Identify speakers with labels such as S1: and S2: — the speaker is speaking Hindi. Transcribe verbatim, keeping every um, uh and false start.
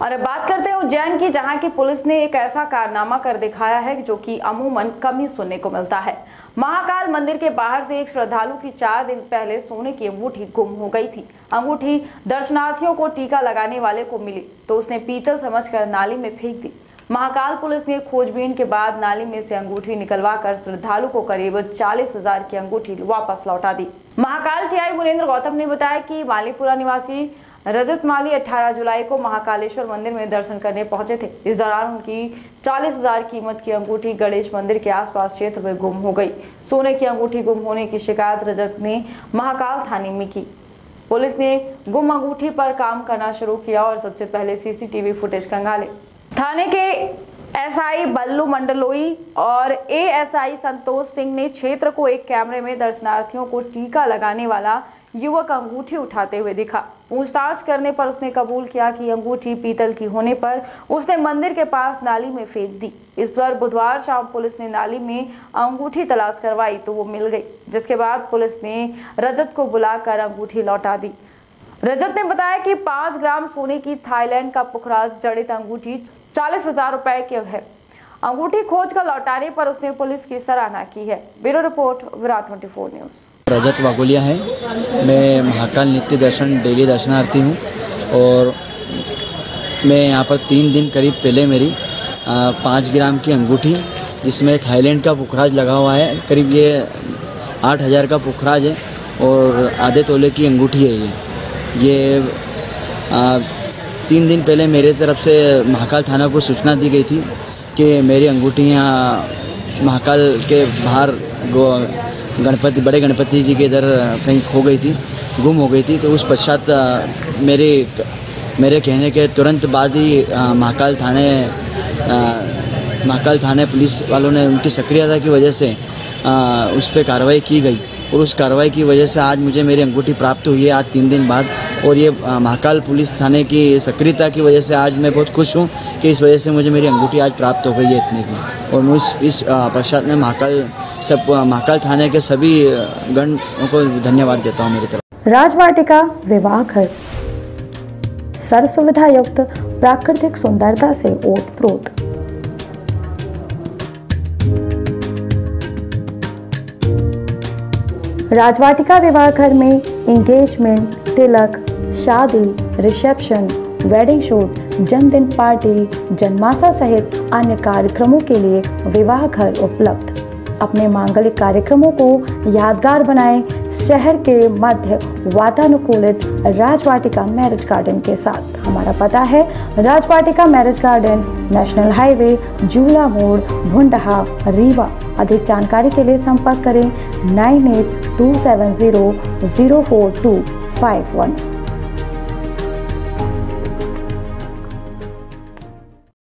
S1: और अब बात करते हैं उज्जैन की, जहां की पुलिस ने एक ऐसा कारनामा कर दिखाया है जो कि अमूमन कम ही सुनने को मिलता है। महाकाल मंदिर के बाहर से एक श्रद्धालु की चार दिन पहले सोने की अंगूठी गुम हो गई थी। अंगूठी दर्शनार्थियों को टीका लगाने वाले को मिली तो उसने पीतल समझकर नाली में फेंक दी। महाकाल पुलिस ने खोजबीन के बाद नाली में से अंगूठी निकलवाकर श्रद्धालु को करीब चालीस हजार की अंगूठी वापस लौटा दी। महाकाल टीआई मुनेंद्र गौतम ने बताया कि मालीपुरा निवासी रजत माली अठारह जुलाई को महाकालेश्वर मंदिर में दर्शन करने पहुंचे थे। इस दौरान उनकी चालीस हजार कीमत की अंगूठी गणेश मंदिर के आसपास क्षेत्र में गुम हो गई। सोने की अंगूठी गुम होने की शिकायत रजत ने महाकाल थाने में की। पुलिस ने गुम अंगूठी पर काम करना शुरू किया और सबसे पहले सीसीटीवी फुटेज खंगाले। थाने के एसआई बल्लू मंडलोई और एएसआई संतोष सिंह ने क्षेत्र को एक कैमरे में दर्शनार्थियों को टीका लगाने वाला युवक अंगूठी उठाते हुए दिखा। पूछताछ करने पर उसने कबूल किया कि अंगूठी पीतल की होने पर उसने मंदिर के पास नाली में फेंक दी। इस पर बुधवार शाम पुलिस ने नाली में अंगूठी तलाश करवाई तो वो मिल गई, जिसके बाद पुलिस ने रजत को बुलाकर अंगूठी लौटा दी। रजत ने बताया कि पाँच ग्राम सोने की थाईलैंड का पुखराज जड़ित अंगूठी चालीस हजार रुपए की है। अंगूठी खोज कर लौटाने पर उसने पुलिस की सराहना की है। ब्यूरो रिपोर्ट विराट चौबीस न्यूज।
S2: रजत वागोलिया है। मैं महाकाल नित्य दर्शन डेली दर्शनार्थी हूँ और मैं यहाँ पर तीन दिन करीब पहले मेरी पाँच ग्राम की अंगूठी जिसमें थाईलैंड का पुखराज लगा हुआ है, करीब ये आठ हज़ार का पुखराज है और आधे तोले की अंगूठी है। ये ये आ, तीन दिन पहले मेरे तरफ से महाकाल थाना को सूचना दी गई थी कि मेरी अंगूठी यहाँ महाकाल के बाहर गो गणपति बड़े गणपति जी के इधर कहीं खो गई थी, गुम हो गई थी। तो उस पश्चात मेरे मेरे कहने के तुरंत बाद ही महाकाल थाने महाकाल थाने पुलिस वालों ने उनकी सक्रियता की वजह से आ, उस पर कार्रवाई की गई और उस कार्रवाई की वजह से आज मुझे मेरी अंगूठी प्राप्त हुई है आज तीन दिन बाद। और ये महाकाल पुलिस थाने की सक्रियता की वजह से आज मैं बहुत खुश हूँ कि इस वजह से मुझे मेरी अंगूठी आज प्राप्त हो गई है इतने की। और मैं इस इस पश्चात में महाकाल सब महाकाल थाने के सभी गण को धन्यवाद देता हूँ मेरी तरफ।
S3: राजवाटिका विवाह घर सर्व सुविधा युक्त प्राकृतिक सुंदरता से ओतप्रोत। राजवाटिका विवाह घर में एंगेजमेंट, तिलक, शादी, रिसेप्शन, वेडिंग शूट, जन्मदिन पार्टी, जन्माशा सहित अन्य कार्यक्रमों के लिए विवाह घर उपलब्ध। अपने मांगलिक कार्यक्रमों को यादगार बनाएं शहर के मध्य वातानुकूलित राजवाटिका मैरिज गार्डन के साथ। हमारा पता है Rajvatika marriage garden, national highway, Jhula Mod, Bhundha, Rewa. अधिक जानकारी के लिए संपर्क करें nine eight two seven zero zero four two five one.